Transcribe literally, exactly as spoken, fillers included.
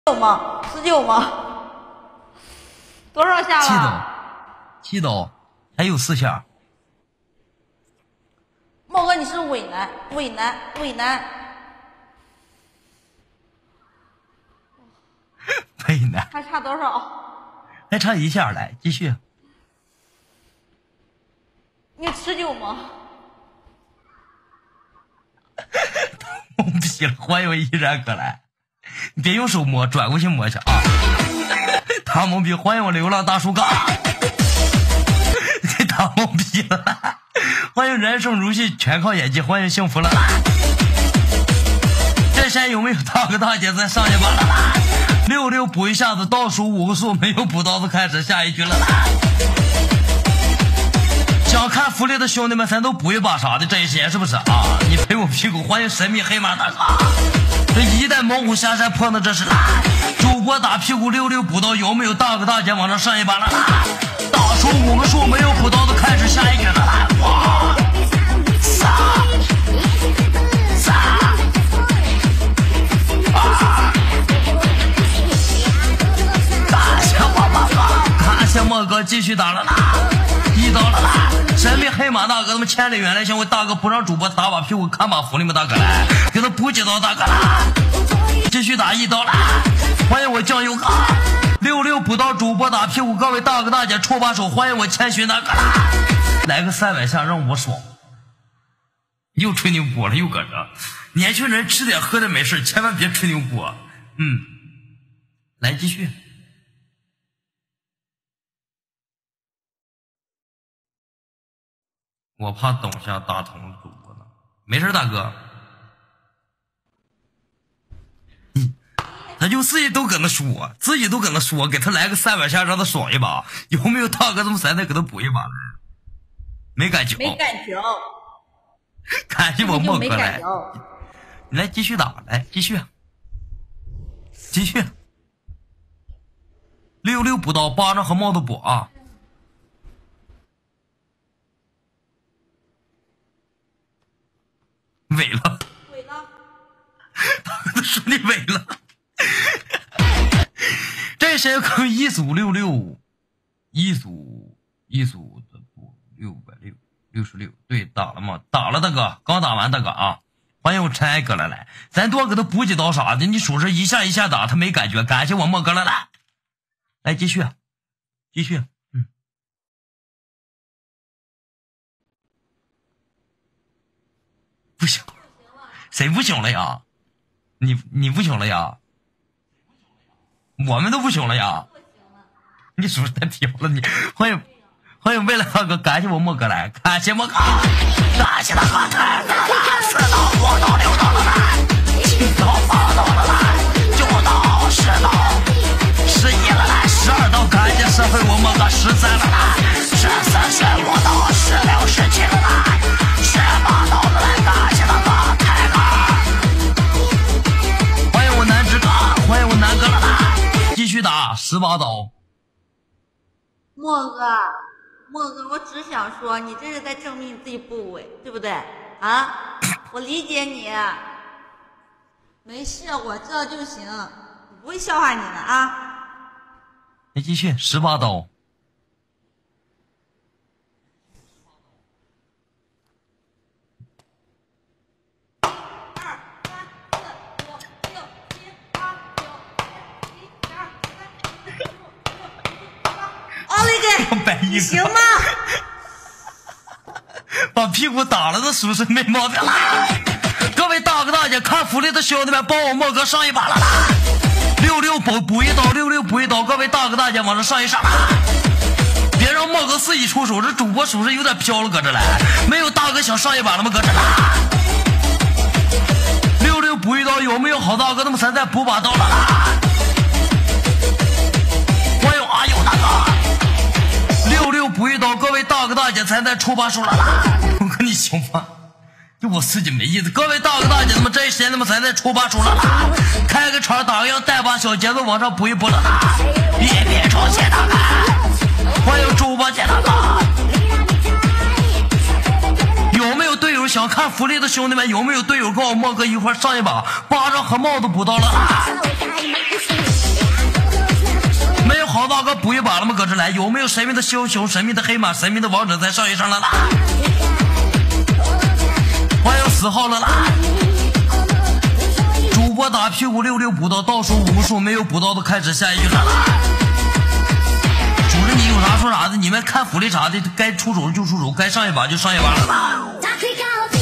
九吗？十九吗？多少下了？ 七刀，七刀，还有四下。 茂哥，你是伪男，伪男，伪男， 伪男。 还差多少？ 还差一下，来继续。 你持久吗？ 懵逼了，欢迎我依然哥来，你别用手摸，转过去摸去啊！他懵逼，欢迎我流浪大叔哥，给他懵逼了，欢迎人生如戏，全靠演技，欢迎幸福了。这山有没有大哥大姐再上一把了？六六补一下子，倒数五个数，没有补到的开始下一局了。想看福利的兄弟们，咱都补一把啥的，这些是不是啊？你陪我屁股，欢迎神秘黑马大哥。这一代猛虎下山碰的这是啦，主播打屁股六六补刀，有没有大哥大姐往上上一把了啦？倒数五个数，没有补刀的开始下一局了啦！哇，三三啊！感谢我莫哥，感谢莫哥继续打了啦！一刀了啦！神秘黑马大哥，他们千里远来相会，大哥不让主播打把屁股，看把福利们大哥来，给他补几刀大哥啦！继续打一刀啦！欢迎我酱油哥，六六补刀主播打屁股，各位大哥大姐戳把手，欢迎我千寻大哥啦！来个三百下让我爽！又吹牛波了，又搁这，年轻人吃点喝点没事，千万别吹牛波。嗯，来继续。我怕等下打疼主播呢，没事大哥。嗯，他就自己都搁那说，自己都搁那说，给他来个三百下让他爽一把，有没有大哥这么咱再给他补一把来？没敢交， 没敢交， 感谢我莫哥来，你来继续打，来继续，继续，六六补刀，巴掌和帽子补啊！萎了， 毁了， 他说你萎了。这谁可以一组六六，一组一组的不六百六六十六，对，打了吗？打了，大哥，刚打完，大哥啊！欢迎我陈爱哥来来，咱多给他补几刀啥的，你属实一下一下打，他没感觉。感谢我莫哥来来，来继续，继续，嗯，不行。谁不行了呀？你你不行了呀？我们都不行了呀！你是不是太飘了？你欢迎欢迎未来大哥，感谢我莫哥来，感谢莫哥，感谢大哥，太哥了，四刀五刀六刀了来，七刀八刀了来，九刀十刀，十一了来，十二刀，感谢社会我莫哥，十三了来，十四十五刀，十六十七了来，十八刀了来，感谢大哥。欢迎我南哥了啦！继续打十八刀。 莫哥，莫哥，我只想说，你这是在证明你自己不伪，对不对？啊，我理解你，没事，我知道就行，我不会笑话你的啊。 来继续十八刀。 你行吗？ 把屁股打了的属实没毛病了。各位大哥大姐，看福利的兄弟们，帮我莫哥上一把了啦！六六补补一刀，六六补一刀，各位大哥大姐往上上一上啦！别让莫哥自己出手，这主播属实有点飘了，搁这来。没有大哥想上一把了吗？搁这啦！六六补一刀，有没有好大哥？那么咱再补把刀了啦！欢迎阿友大哥。六六补一刀，各位大哥大姐，咱再出把手了啦！我跟你行吗？就我自己没意思。各位大哥大姐，他们这一时间他们咱再出把手了啦！开个场打个样，带把小节奏往上补一补了啦！别别抽血大哥，欢迎主播姐大哥。有没有队友想看福利的兄弟们？有没有队友跟我莫哥一块上一把巴掌和帽子补到了啦？ 来，有没有神秘的枭雄、神秘的黑马、神秘的王者在上一上了啦？欢迎十号了啦！主播打屁股六六补刀，倒数五数，没有补刀的开始下一局了啦！主任你有啥说啥的，你们看福利啥的，该出手就出手，该上一把就上一把了啦！